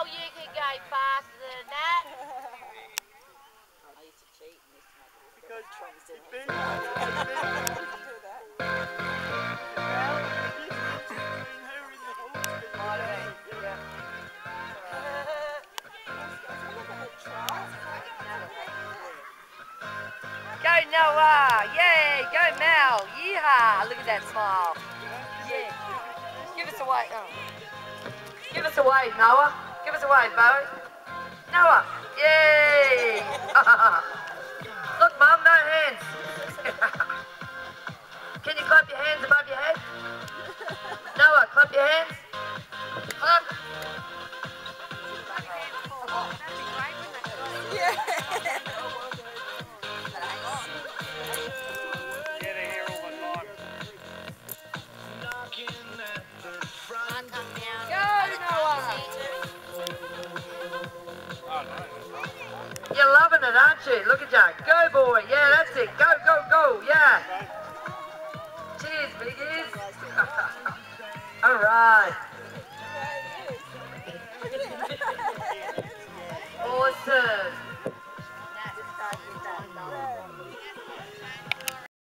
Oh, you can go faster than that. I used to cheat and used to make it Because trends in it's it. Go Noah! Yay! Go Mel! Yeehaw! Look at that smile. Yeah. Give us a wave. Oh. Give us a wave, Noah. Give us a wave, Bowie. Noah! Yay! Look, Mum, no hands. Can you clap your hands above your head? Noah, clap your hands. Clap. Yeah. You're loving it, aren't you? Look at you. Go, boy. Yeah, that's it. Go, go, go. Yeah. Cheers, biggies. All right.